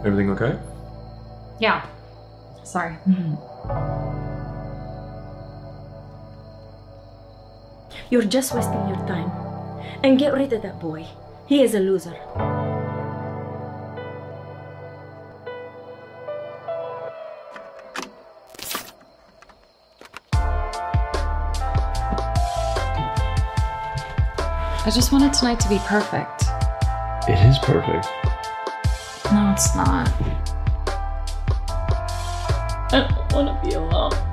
Everything okay? Yeah. Sorry. You're just wasting your time. And get rid of that boy. He is a loser. I just wanted tonight to be perfect. It is perfect. No, it's not. I don't want to be alone.